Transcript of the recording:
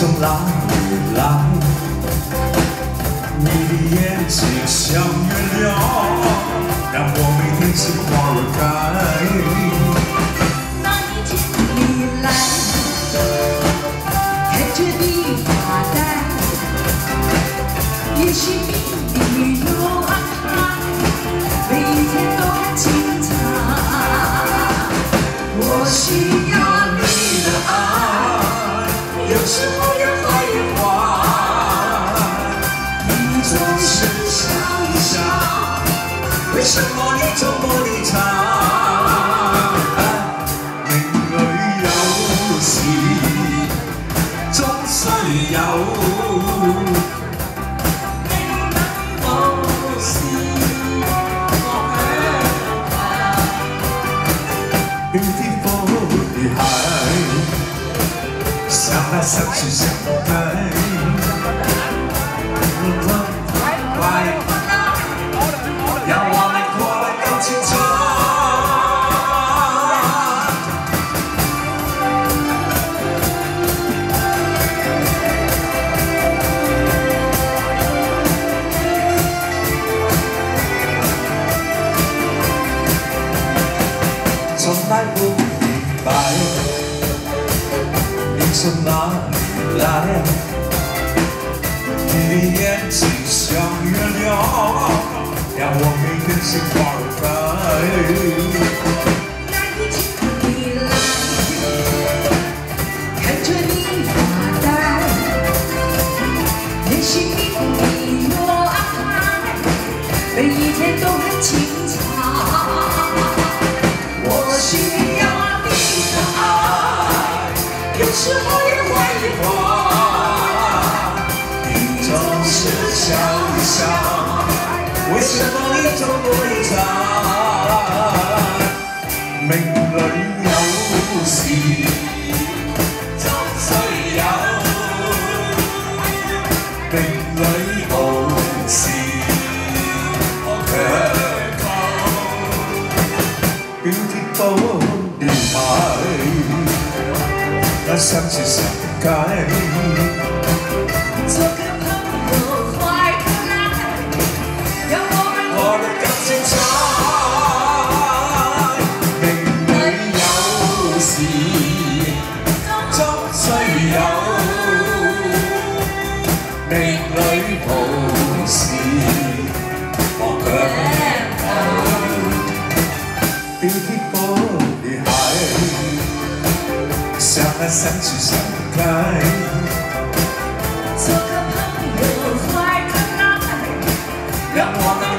从哪里来？你的眼睛像月亮，让我每天心花儿开。 那一天你来，看着你发呆，也许命运有安排，每一天都很精彩。我需要你的爱，有时候也坏一坏。你总是笑一笑，为什么你这么离场？ 命里有時總需有。 Beautiful 女孩，相愛相知相愛，快，讓我們活得更精彩。從來不明白，你從哪裡來？你的眼睛像月亮，讓我每天心花兒開。 那一天你來，看着你發呆，也許命運有安排，每一天都很精彩。 我需要你的愛，有時候也壞一壞。你總是笑一笑，為什麼你這麼離場？ 命裏有時總需有，命裏無時我卻靠。Beautiful 女孩，那相知相愛。 做個朋友快樂來，讓我們活得更精彩。 命裏有時總需有，命裏無時我卻靠。Beautiful 女孩，相愛相知相愛。 做個朋友快樂來，讓我們。